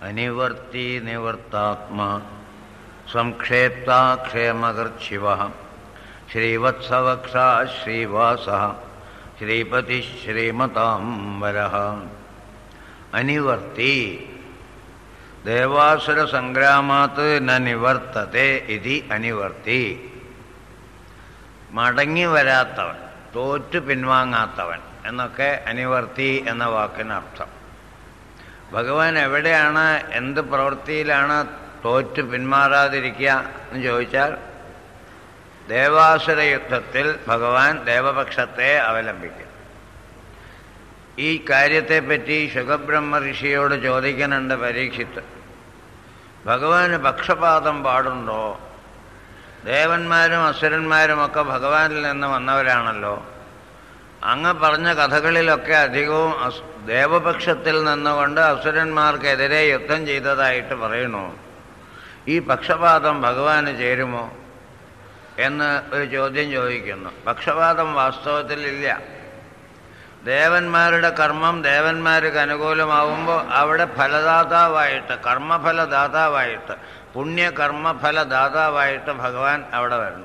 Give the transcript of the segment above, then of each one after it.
അനിവർത്തി നിവർത്താത്മാ സംക്ഷേപ്താക്ഷേമകൃച്ഛിവ ശ്രീവത്സവക്ഷ ശ്രീവാസ ശ്രീപതി ശ്രീമതാംബര. അനിവർത്തി ദേവാസുരസംഗ്രാമാത് ന നിവർത്തത്തെ ഇതി അനിവർത്തി. മടങ്ങി വരാത്തവൻ, തോറ്റു പിൻവാങ്ങാത്തവൻ എന്നൊക്കെ അനിവർത്തി എന്ന വാക്കിനർത്ഥം. ഭഗവാൻ എവിടെയാണ്, എന്ത് പ്രവൃത്തിയിലാണ് തോറ്റു പിന്മാറാതിരിക്കുക എന്ന് ചോദിച്ചാൽ, ദേവാസുര യുദ്ധത്തിൽ ഭഗവാൻ ദേവപക്ഷത്തെ അവലംബിക്കും. ഈ കാര്യത്തെപ്പറ്റി ശുകബ്രഹ്മ ഋഷിയോട് ചോദിക്കുന്നുണ്ട് പരീക്ഷിത്ത്. ഭഗവാന് പക്ഷപാതം പാടുണ്ടോ? ദേവന്മാരും അസുരന്മാരുമൊക്കെ ഭഗവാനിൽ നിന്ന് വന്നവരാണല്ലോ. അങ്ങ് പറഞ്ഞ കഥകളിലൊക്കെ അധികവും ദേവപക്ഷത്തിൽ നിന്നുകൊണ്ട് അസുരന്മാർക്കെതിരെ യുദ്ധം ചെയ്തതായിട്ട് പറയുന്നു. ഈ പക്ഷപാതം ഭഗവാന് ചേരുമോ എന്ന് ഒരു ചോദ്യം ചോദിക്കുന്നു. പക്ഷപാതം വാസ്തവത്തിലില്ല. ദേവന്മാരുടെ കർമ്മം ദേവന്മാർക്ക് അനുകൂലമാവുമ്പോൾ അവിടെ ഫലദാതാവായിട്ട്, കർമ്മഫലദാതാവായിട്ട്, പുണ്യകർമ്മഫലദാതാവായിട്ട് ഭഗവാൻ അവിടെ വരണം.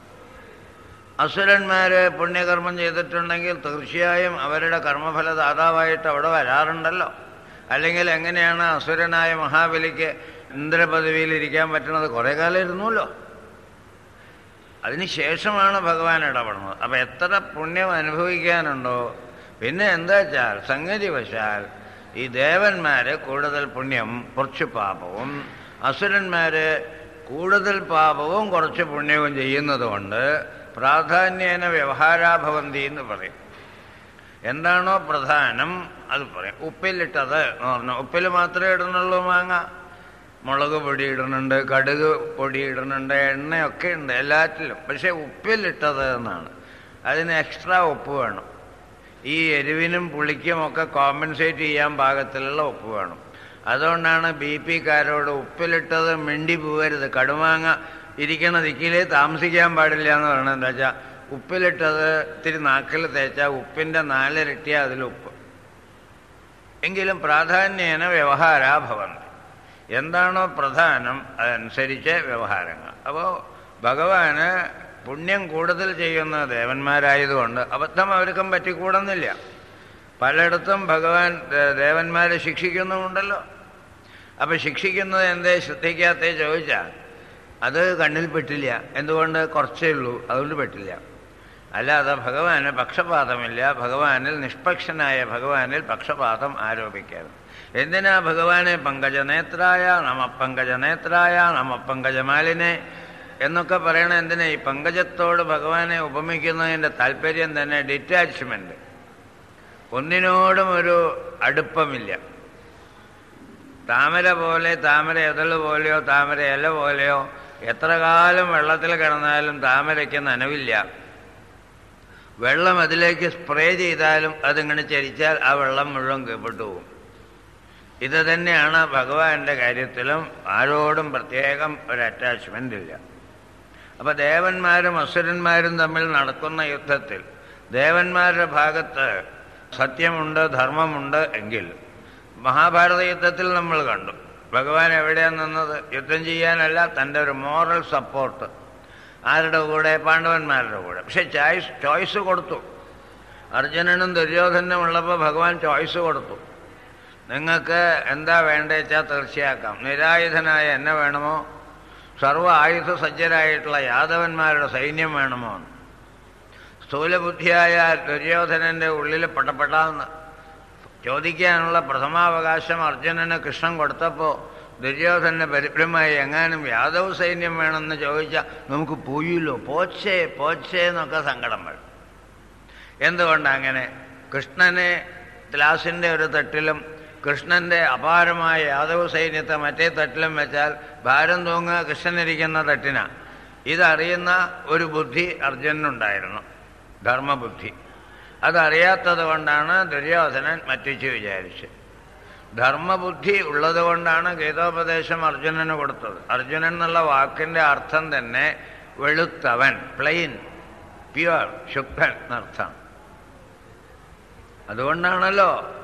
അസുരന്മാർ പുണ്യകർമ്മം ചെയ്തിട്ടുണ്ടെങ്കിൽ തീർച്ചയായും അവരുടെ കർമ്മഫലദാതാവായിട്ട് അവിടെ വരാറുണ്ടല്ലോ. അല്ലെങ്കിൽ എങ്ങനെയാണ് അസുരനായ മഹാബലിക്ക് ഇന്ദ്രപദവിയിൽ ഇരിക്കാൻ പറ്റുന്നത്? കുറേ കാലം ഇരുന്നല്ലോ. അതിനുശേഷമാണ് ഭഗവാൻ ഇടപെടുന്നത്. അപ്പം എത്ര പുണ്യം അനുഭവിക്കാനുണ്ടോ? പിന്നെ എന്താ വെച്ചാൽ സംഗതി വശാൽ ഈ ദേവന്മാര് കൂടുതൽ പുണ്യം കുറച്ച് പാപവും, അസുരന്മാര് കൂടുതൽ പാപവും കുറച്ച് പുണ്യവും ചെയ്യുന്നത് കൊണ്ട് പ്രാധാന്യേന വ്യവഹാരാഭവന്തി എന്ന് പറയും. എന്താണോ പ്രധാനം അത് പറയും. ഉപ്പിലിട്ടത് എന്ന് പറഞ്ഞു, ഉപ്പിൽ മാത്രമേ ഇടുന്നുള്ളൂ മാങ്ങ. മുളക് പൊടി ഇടുന്നുണ്ട്, കടുക് പൊടി ഇടുന്നുണ്ട്, എണ്ണയൊക്കെ ഉണ്ട് എല്ലാറ്റിലും. പക്ഷെ ഉപ്പിലിട്ടത് എന്നാണ്. അതിന് എക്സ്ട്രാ ഉപ്പ് വേണം. ഈ എരിവിനും പുളിക്കുമൊക്കെ കോമ്പൻസേറ്റ് ചെയ്യാൻ പാകത്തിലുള്ള ഉപ്പ് വേണം. അതുകൊണ്ടാണ് BP-കാരോട് ഉപ്പിലിട്ടത് മിണ്ടി പോകരുത്, കടുമാങ്ങ ഇരിക്കണ ദിക്കിലേ താമസിക്കാൻ പാടില്ല എന്ന് പറയണത്. എന്താ വെച്ചാൽ ഉപ്പിലിട്ടത് ഇത്തിരി നാക്കിൽ തേച്ചാൽ ഉപ്പിൻ്റെ 4 ഇരട്ടിയാണ് അതിലുപ്പ്. എങ്കിലും പ്രാധാന്യേന വ്യവഹാരാഭവന്തി. എന്താണോ പ്രധാനം അതനുസരിച്ച് വ്യവഹാരങ്ങൾ. അപ്പോൾ ഭഗവാന് പുണ്യം കൂടുതൽ ചെയ്യുന്ന ദേവന്മാരായതുകൊണ്ട് അബദ്ധം അവർക്കും പറ്റിക്കൂടുന്നില്ല. പലയിടത്തും ഭഗവാൻ ദേവന്മാരെ ശിക്ഷിക്കുന്നുമുണ്ടല്ലോ. അപ്പം ശിക്ഷിക്കുന്നത് എന്തേ ശ്രദ്ധിക്കാത്തേ ചോദിച്ചാൽ അത് കണ്ണിൽ പെട്ടില്ല. എന്തുകൊണ്ട്? കുറച്ചേ ഉള്ളൂ, അതുകൊണ്ട് പെട്ടില്ല. അല്ലാതെ ഭഗവാന് പക്ഷപാതമില്ല. ഭഗവാനിൽ നിഷ്പക്ഷനായ ഭഗവാനിൽ പക്ഷപാതം ആരോപിക്കരുത്. എന്തിനാ ഭഗവാനെ പങ്കജനേത്രായ നമ പങ്കജനേത്രായ നമ പങ്കജമാലിനെ എന്നൊക്കെ പറയണ എന്തിനാ? ഈ പങ്കജത്തോട് ഭഗവാനെ ഉപമിക്കുന്നതിൻ്റെ താല്പര്യം തന്നെ ഡിറ്റാച്ച്മെന്റ്. ഒന്നിനോടും ഒരു അടുപ്പമില്ല. താമര പോലെ, താമര എതള് പോലെയോ താമര ഇല പോലെയോ എത്ര കാലം വെള്ളത്തിൽ കിടന്നാലും താമരയ്ക്ക് നനവില്ല. വെള്ളം അതിലേക്ക് സ്പ്രേ ചെയ്താലും അതിങ്ങനെ ചരിച്ചാൽ ആ വെള്ളം മുഴുവൻ കീഴ്പ്പെട്ടു പോകും. ഇത് തന്നെയാണ് ഭഗവാന്റെ കാര്യത്തിലും. ആരോടും പ്രത്യേകം ഒരു അറ്റാച്ച്മെന്റ് ഇല്ല. അപ്പം ദേവന്മാരും അസുരന്മാരും തമ്മിൽ നടക്കുന്ന യുദ്ധത്തിൽ ദേവന്മാരുടെ ഭാഗത്ത് സത്യമുണ്ട്, ധർമ്മമുണ്ട് എങ്കിൽ മഹാഭാരത യുദ്ധത്തിൽ നമ്മൾ കണ്ടു ഭഗവാൻ എവിടെയാണ് നിന്നത്? യുദ്ധം ചെയ്യാനല്ല, തൻ്റെ ഒരു മോറൽ സപ്പോർട്ട്. ആരുടെ കൂടെ? പാണ്ഡവന്മാരുടെ കൂടെ. പക്ഷെ ചോയ്സ് കൊടുത്തു. അർജുനനും ദുര്യോധനും ഉള്ളപ്പോൾ ഭഗവാൻ ചോയ്സ് കൊടുത്തു. നിങ്ങൾക്ക് എന്താ വേണ്ടേച്ചാൽ തീർച്ചയാക്കാം. നിരായുധനായ എന്നെ വേണമോ, സർവ്വ ആയുധ സജ്ജരായിട്ടുള്ള യാദവന്മാരുടെ സൈന്യം വേണമോ? സ്ഥൂലബുദ്ധിയായ ദുര്യോധനൻ്റെ ഉള്ളിൽ പടപെടാന്ന് ചോദിക്കാനുള്ള പ്രഥമാവകാശം അർജുനന് കൃഷ്ണൻ കൊടുത്തപ്പോൾ ദുര്യോധന പരിഭ്രമായി എങ്ങാനും യാദവ് സൈന്യം വേണമെന്ന് ചോദിച്ചാൽ നമുക്ക് പോയില്ലോ, പോച്ചേ എന്നൊക്കെ സങ്കടം വരും. എന്തുകൊണ്ടങ്ങനെ? കൃഷ്ണനെ ഗ്ലാസിൻ്റെ ഒരു തട്ടിലും കൃഷ്ണൻ്റെ അപാരമായ യാദവ് സൈന്യത്തെ മറ്റേ തട്ടിലും വെച്ചാൽ ഭാരം തൂങ്ങുക കൃഷ്ണനിരിക്കുന്ന തട്ടിനാണ്. ഇതറിയുന്ന ഒരു ബുദ്ധി അർജുനനുണ്ടായിരുന്നു, ധർമ്മബുദ്ധി. അതറിയാത്തത് കൊണ്ടാണ് ദുര്യോധനൻ മറ്റിച്ച് വിചാരിച്ച്. ധർമ്മബുദ്ധി ഉള്ളത് കൊണ്ടാണ് ഗീതോപദേശം അർജുനന് കൊടുത്തത്. അർജുനൻ എന്നുള്ള വാക്കിൻ്റെ അർത്ഥം തന്നെ വെളുത്തവൻ, പ്ലെയിൻ, പ്യുവർ, ശുദ്ധൻ എന്നർത്ഥം. അതുകൊണ്ടാണല്ലോ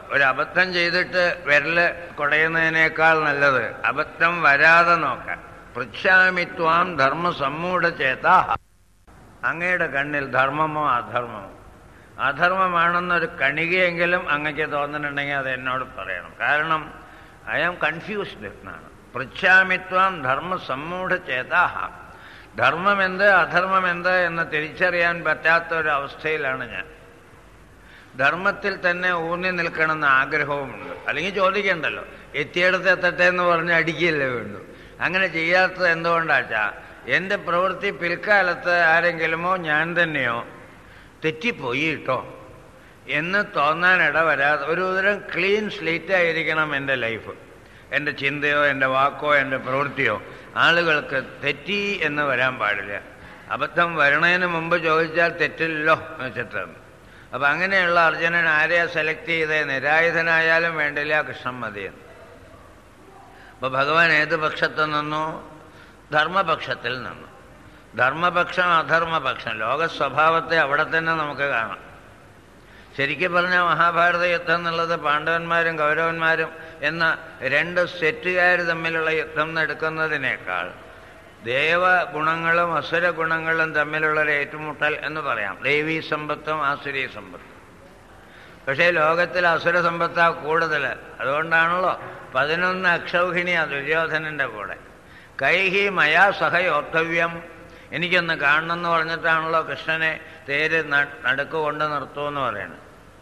ഒരു അബദ്ധം ചെയ്തിട്ട് വിരല് കുടയുന്നതിനേക്കാൾ നല്ലത് അബദ്ധം വരാതെ നോക്കാൻ. പൃച്ഛാമിത്വാം ധർമ്മസമ്മൂഢചേതാ. അങ്ങയുടെ കണ്ണിൽ ധർമ്മമോ അധർമ്മമോ? അധർമ്മമാണെന്നൊരു കണികയെങ്കിലും അങ്ങക്ക് തോന്നുന്നുണ്ടെങ്കിൽ അത് എന്നോട് പറയണം. കാരണം ഐ ആം കൺഫ്യൂസ്ഡ് എന്നാണ്. പൃച്ഛാമിത്വാം ധർമ്മസമ്മൂഢചേതാ. ധർമ്മം എന്ത് അധർമ്മം എന്ത് എന്ന് തിരിച്ചറിയാൻ പറ്റാത്ത ഒരു അവസ്ഥയിലാണ് ഞാൻ. ധർമ്മത്തിൽ തന്നെ ഊന്നി നിൽക്കണമെന്ന് ആഗ്രഹവുമുണ്ട്. അല്ലെങ്കിൽ ചോദിക്കണ്ടല്ലോ, എത്തിയിടത്ത് എത്തട്ടെ എന്ന് പറഞ്ഞ് അടിക്കുകയല്ലേ വേണ്ടു. അങ്ങനെ ചെയ്യാത്തത് എന്തുകൊണ്ടാച്ചാ എൻ്റെ പ്രവൃത്തി പിൽക്കാലത്ത് ആരെങ്കിലുമോ ഞാൻ തന്നെയോ തെറ്റിപ്പോയി കേട്ടോ എന്ന് തോന്നാനിട വരാതെ ഒരു തരം ക്ലീൻ സ്ലേറ്റായിരിക്കണം എൻ്റെ ലൈഫ്. എൻ്റെ ചിന്തയോ എൻ്റെ വാക്കോ എൻ്റെ പ്രവൃത്തിയോ ആളുകൾക്ക് തെറ്റി എന്ന് വരാൻ പാടില്ല. അബദ്ധം വരണതിന് മുമ്പ് ചോദിച്ചാൽ തെറ്റില്ലല്ലോ എന്ന് വെച്ചിട്ടാണ്. അപ്പം അങ്ങനെയുള്ള അർജുനൻ ആരെയാ സെലക്ട് ചെയ്തേ? നിരായുധനായാലും വേണ്ടില്ല, കൃഷ്ണൻ മതിയെന്ന്. അപ്പോൾ ഭഗവാൻ ഏത് പക്ഷത്ത് നിന്നു? ധർമ്മപക്ഷത്തിൽ നിന്നു. ധർമ്മപക്ഷം അധർമ്മപക്ഷം ലോക സ്വഭാവത്തെ അവിടെ തന്നെ നമുക്ക് കാണാം. ശരിക്കും പറഞ്ഞാൽ മഹാഭാരത യുദ്ധം എന്നുള്ളത് പാണ്ഡവന്മാരും കൗരവന്മാരും എന്ന രണ്ട് സെറ്റുകാർ തമ്മിലുള്ള യുദ്ധം എടുക്കുന്നതിനേക്കാൾ ദേവഗുണങ്ങളും അസുര ഗുണങ്ങളും തമ്മിലുള്ളൊരു ഏറ്റുമുട്ടൽ എന്ന് പറയാം. ദൈവീ സമ്പത്തും ആസുരീ സമ്പത്തും. പക്ഷേ ലോകത്തിൽ അസുര സമ്പത്താ കൂടുതൽ. അതുകൊണ്ടാണല്ലോ 11 അക്ഷൗഹിണിയാ ദുര്യോധനന്റെ കൂടെ. കൈഹി മയാ സഹ യോദ്ധവ്യം, എനിക്കൊന്ന് കാണണമെന്ന് പറഞ്ഞിട്ടാണല്ലോ കൃഷ്ണനെ തേര് നടുക്ക് കൊണ്ട് നിർത്തുമെന്ന് പറയണം.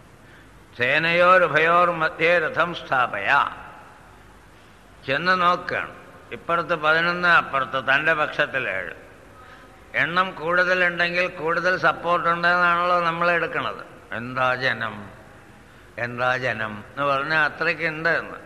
സേനയോരുഭയോർ മധ്യേ രഥം സ്ഥാപയ. ചെന്ന് നോക്കുകയാണ്. ഇപ്പുറത്ത് 11, അപ്പുറത്ത് തൻ്റെ പക്ഷത്തിൽ 7. എണ്ണം കൂടുതലുണ്ടെങ്കിൽ കൂടുതൽ സപ്പോർട്ടുണ്ടെന്നാണല്ലോ നമ്മൾ എടുക്കണത്. എന്താ ജനം എന്ന് പറഞ്ഞാൽ അത്രയ്ക്കുണ്ട് എന്ന്.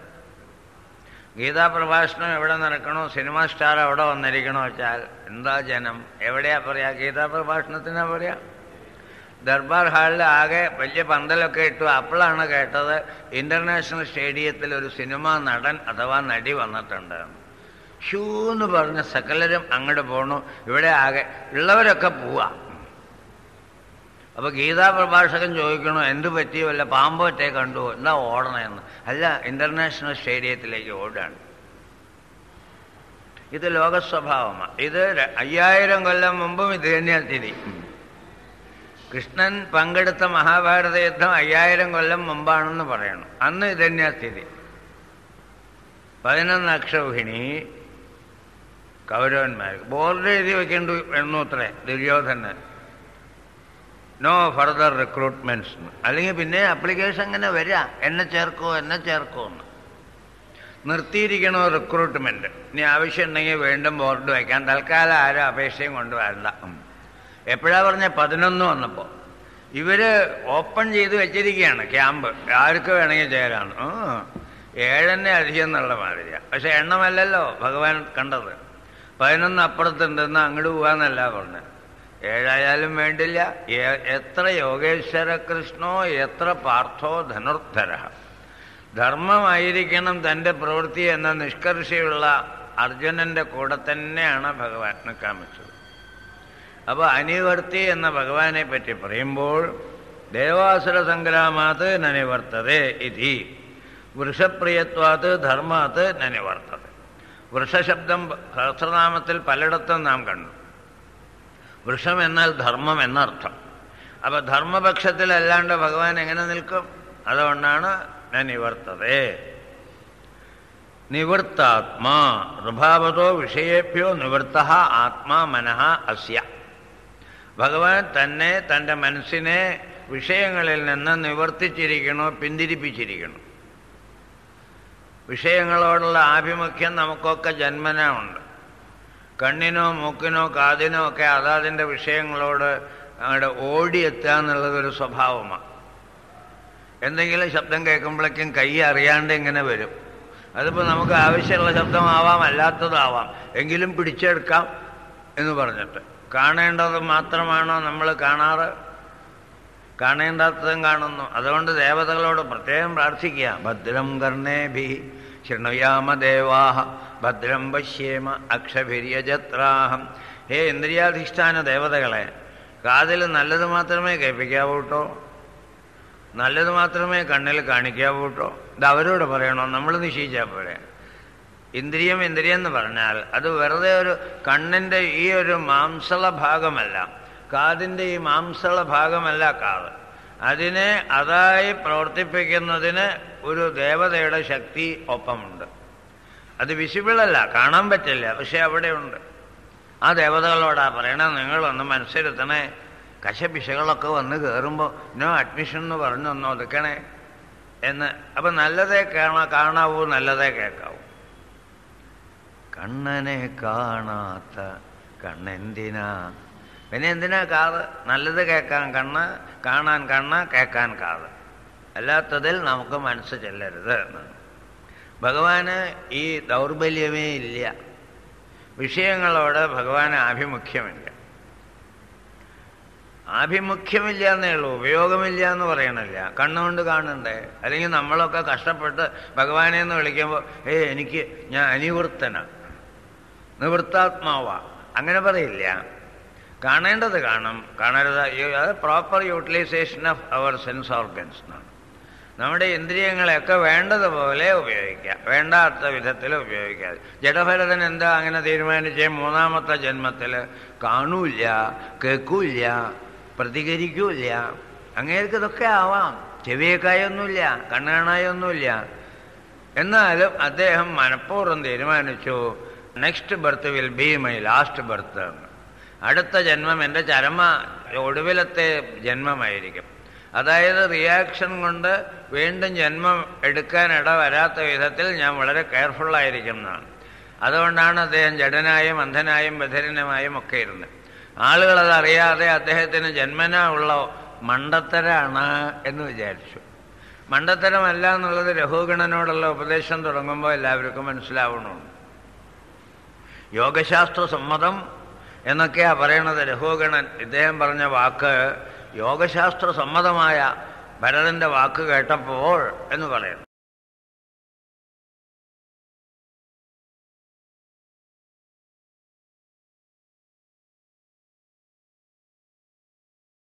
ഗീതാ പ്രഭാഷണം എവിടെ നടക്കണോ, സിനിമാ സ്റ്റാർ അവിടെ വന്നിരിക്കണോ വെച്ചാൽ എന്താ ജനം എവിടെയാ പറയാ? ഗീതാ പ്രഭാഷണത്തിനാ പറയാ. ദർബാർ ഹാളിൽ ആകെ വലിയ പന്തലൊക്കെ ഇട്ടു. അപ്പോഴാണ് കേട്ടത് ഇന്റർനാഷണൽ സ്റ്റേഡിയത്തിൽ ഒരു സിനിമാ നടൻ അഥവാ നടി വന്നിട്ടുണ്ട്. ഷൂന്ന് പറഞ്ഞ സകലരും അങ്ങോട്ട് പോണു. ഇവിടെ ആകെ ഉള്ളവരൊക്കെ പോവാ. അപ്പൊ ഗീതാ പ്രഭാഷകൻ ചോദിക്കണോ, എന്തു പറ്റി, വല്ല പാമ്പോറ്റെ കണ്ടു, എന്താ ഓടണമെന്ന്? അല്ല, ഇന്റർനാഷണൽ സ്റ്റേഡിയത്തിലേക്ക് ഓടാണ്. ഇത് ലോകസ്വഭാവമാണ്. ഇത് 5000 കൊല്ലം മുമ്പും ഇത് തന്നെയാണ് സ്ഥിതി. കൃഷ്ണൻ പങ്കെടുത്ത മഹാഭാരത യുദ്ധം 5000 കൊല്ലം മുമ്പാണെന്ന് പറയണം. അന്ന് ഇത് തന്നെയാണ് സ്ഥിതി. 11 അക്ഷൗഹിണി കൗരവന്മാർക്ക് ബോർഡ് എഴുതി വെക്കേണ്ടി എണ്ണൂത്രേ ദുര്യോധനൻ. No further recruitments. അല്ലെങ്കിൽ പിന്നെ അപ്ലിക്കേഷൻ ഇങ്ങനെ വരിക, എന്നെ ചേർക്കോ എന്ന് നിർത്തിയിരിക്കണോ റിക്രൂട്ട്മെന്റ്. ഇനി ആവശ്യമുണ്ടെങ്കിൽ വീണ്ടും ബോർഡ് വയ്ക്കാൻ. തൽക്കാലം ആരും അപേക്ഷയും കൊണ്ടുവരണ്ട. എപ്പോഴാ പറഞ്ഞ 11 വന്നപ്പോൾ ഇവര് ഓപ്പൺ ചെയ്ത് വെച്ചിരിക്കുകയാണ് ക്യാമ്പ്. ആർക്ക് വേണമെങ്കിൽ ചേരാണ്. 7 അധികം എന്നുള്ള മാതിരിയാണ്. പക്ഷെ എണ്ണമല്ലല്ലോ ഭഗവാൻ കണ്ടത്. 11 അപ്പുറത്തുണ്ടെന്ന് അങ്ങോട്ട് പോവാന്നല്ല പറഞ്ഞത്. 7 വേണ്ടില്ല. എത്ര യോഗേശ്വര കൃഷ്ണോ എത്ര പാർത്ഥോ ധനുർധര. ധർമ്മമായിരിക്കണം തൻ്റെ പ്രവൃത്തി എന്ന നിഷ്കർഷയുള്ള അർജുനന്റെ കൂടെ തന്നെയാണ് ഭഗവാൻ നിൽക്കാൻ വെച്ചത്. അപ്പോൾ അനിവർത്തി എന്ന ഭഗവാനെ പറ്റി പറയുമ്പോൾ ദേവാസുര സംഗ്രാമാത് നനിവർത്തതേ ഇതി വൃഷപ്രിയത്വാത് ധർമാത് നനിവർത്തത്. വൃഷശബ്ദം സഹസ്രനാമത്തിൽ പലയിടത്തും നാം കണ്ടു. വൃഷം എന്നാൽ ധർമ്മം എന്നർത്ഥം. അപ്പൊ ധർമ്മപക്ഷത്തിലല്ലാണ്ട് ഭഗവാൻ എങ്ങനെ നിൽക്കും? അതുകൊണ്ടാണ് നിവർത്തതേ. നിവൃത്താത്മാ ഋഭാവതോ വിഷയേഭ്യോ നിവൃത്ത ആത്മാ മനഃ അസ്യ. ഭഗവാൻ തന്നെ തൻ്റെ മനസ്സിനെ വിഷയങ്ങളിൽ നിന്ന് നിവർത്തിച്ചിരിക്കണോ, പിന്തിരിപ്പിച്ചിരിക്കണം. വിഷയങ്ങളോടുള്ള ആഭിമുഖ്യം നമുക്കൊക്കെ ജന്മന ഉണ്ട്. കണ്ണിനോ മൂക്കിനോ കാതിനോ ഒക്കെ അതാതിൻ്റെ വിഷയങ്ങളോട് അങ്ങോട്ട് ഓടിയെത്തുക എന്നുള്ളതൊരു സ്വഭാവമാണ്. എന്തെങ്കിലും ശബ്ദം കേൾക്കുമ്പോഴേക്കും കൈ അറിയാണ്ട് ഇങ്ങനെ വരും. അതിപ്പോൾ നമുക്ക് ആവശ്യമുള്ള ശബ്ദമാവാം, അല്ലാത്തതാവാം, എങ്കിലും പിടിച്ചെടുക്കാം എന്ന് പറഞ്ഞിട്ട്. കാണേണ്ടത് മാത്രമാണോ നമ്മൾ കാണാറ്? കാണേണ്ടാത്തതും കാണുന്നു. അതുകൊണ്ട് ദേവതകളോട് പ്രത്യേകം പ്രാർത്ഥിക്കുക. ഭദ്രം കർണേഭി ശൃണുയാമ ദേവാഹ ഭദ്രം പശ്യേമ അക്ഷഭിര്യജത്രാഹം. ഹേ ഇന്ദ്രിയാധിഷ്ഠാന ദേവതകളെ, കാതിൽ നല്ലത് മാത്രമേ കേൾപ്പിക്കാവൂ കേട്ടോ. നല്ലത് മാത്രമേ കണ്ണിൽ കാണിക്കാവൂ കേട്ടോ. ഇത് അവരോട് പറയണോ? നമ്മൾ നിശ്ചയിച്ചാൽ പോരെ. ഇന്ദ്രിയം എന്ന് പറഞ്ഞാൽ അത് വെറുതെ ഒരു കണ്ണിൻ്റെ ഈ ഒരു മാംസള ഭാഗമല്ല, കാതിൻ്റെ ഈ മാംസള ഭാഗമല്ല കാത്. അതിനെ അതായി പ്രവർത്തിപ്പിക്കുന്നതിന് ഒരു ദേവതയുടെ ശക്തി ഒപ്പമുണ്ട്. അത് വിസിബിളല്ല, കാണാൻ പറ്റില്ല, പക്ഷെ അവിടെയുണ്ട്. ആ ദേവതകളോടാ പറയണേ, നിങ്ങളൊന്ന് മനസ്സിരുത്തണേ, കശപിശകളൊക്കെ വന്ന് കയറുമ്പോൾ നോ അഡ്മിഷൻ എന്ന് പറഞ്ഞൊന്ന് ഒതുക്കണേ എന്ന്. അപ്പം നല്ലതേ കാണാവൂ, നല്ലതേ കേൾക്കാവൂ. കണ്ണനെ കാണാത്ത കണ്ണെന്തിനാ? പിന്നെ എന്തിനാ കാത്? നല്ലത് കേൾക്കാൻ കണ്ണ്, കാണാൻ കണ്ണ്, കേൾക്കാൻ കാത്. അല്ലാത്തതിൽ നമുക്ക് മനസ്സ് ചെല്ലരുത് എന്നാണ്. ഭഗവാന് ഈ ദൗർബല്യമേ ഇല്ല. വിഷയങ്ങളോട് ഭഗവാന് ആഭിമുഖ്യമില്ല. ആഭിമുഖ്യമില്ല എന്നേ ഉള്ളൂ, ഉപയോഗമില്ല എന്ന് പറയണില്ല. കണ്ണുകൊണ്ട് കാണണ്ടേ? അല്ലെങ്കിൽ നമ്മളൊക്കെ കഷ്ടപ്പെട്ട് ഭഗവാനെ എന്ന് വിളിക്കുമ്പോൾ ഞാൻ അനിവൃത്തനാണ്, നിവൃത്താത്മാവാ, അങ്ങനെ പറയില്ല. കാണേണ്ടത് കാണും, കാണരുത്. അത് proper utilisation of our sense organs എന്നാണ്. നമ്മുടെ ഇന്ദ്രിയങ്ങളെയൊക്കെ വേണ്ടതുപോലെ ഉപയോഗിക്കുക, വേണ്ടാത്ത വിധത്തിൽ ഉപയോഗിക്കാതെ. ജഡഭരതൻ എന്താ അങ്ങനെ തീരുമാനിച്ചേ? മൂന്നാമത്തെ ജന്മത്തിൽ കാണൂല്ല, കേൾക്കൂല്ല, പ്രതികരിക്കൂല്ല. അങ്ങേർക്ക് ഇതൊക്കെ ആവാം. ചെവിയേക്കായൊന്നുമില്ല, കണ്ണ് കാണായൊന്നുമില്ല. എന്നാലും അദ്ദേഹം മനഃപൂർവ്വം തീരുമാനിച്ചു, next birth will be my last birth എന്ന്. അടുത്ത ജന്മം എൻ്റെ ഒടുവിലത്തെ ജന്മമായിരിക്കും. അതായത് റിയാക്ഷൻ കൊണ്ട് വീണ്ടും ജന്മം എടുക്കാൻ വരാത്ത വിധത്തിൽ ഞാൻ വളരെ കെയർഫുള്ളായിരിക്കും എന്നാണ്. അതുകൊണ്ടാണ് അദ്ദേഹം ജഡനായും അന്ധനായും ബധിരനുമായും ഒക്കെ ഇരുന്നത്. ആളുകളതറിയാതെ അദ്ദേഹത്തിന് ജന്മനാ ഉള്ള മണ്ടത്തരാണ് എന്ന് വിചാരിച്ചു. മണ്ടത്തരമല്ല എന്നുള്ളത് രഘുഗണനോടുള്ള ഉപദേശം തുടങ്ങുമ്പോൾ എല്ലാവർക്കും മനസ്സിലാവണമുണ്ട്. യോഗശാസ്ത്ര സമ്മതം എന്നൊക്കെയാ പറയണത് രഘുഗണൻ. ഇദ്ദേഹം പറഞ്ഞ വാക്ക് യോഗശാസ്ത്ര സമ്മതമായ ഭരതന്റെ വാക്ക് കേട്ടപ്പോൾ എന്ന് പറയുന്നു.